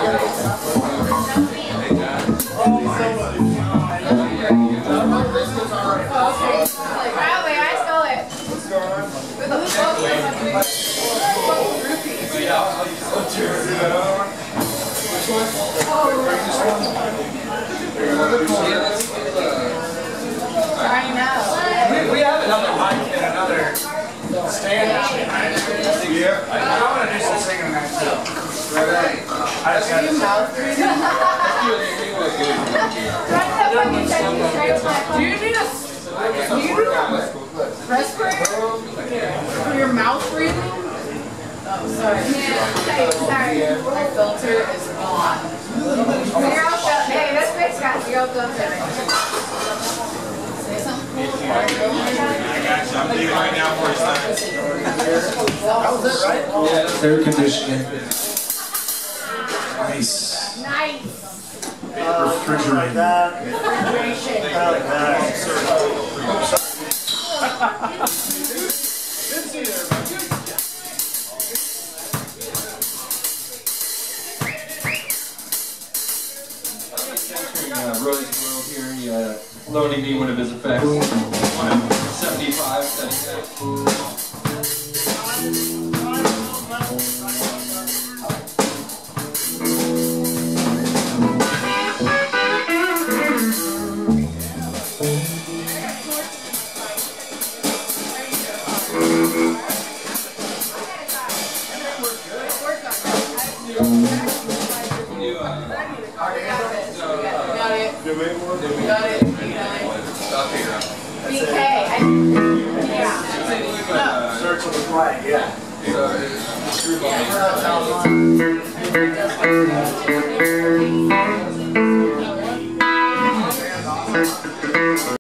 We have another mic and another stand. Yeah. I want to do some singing that too. I just had to Do you need a respirator for your mouth breathing? Oh, sorry. Sorry. My filter is on. Hey, this bitch got zero filter. Say something. I got you. I'm leaving right now for his time. That was it, right? Yeah. Air conditioning. Nice. Nice. Refrigerator. Refrigeration. Roy's World here, he loaning me one of his effects. One of 75 that he BK. Yeah. Search on the flag, yeah. Yeah.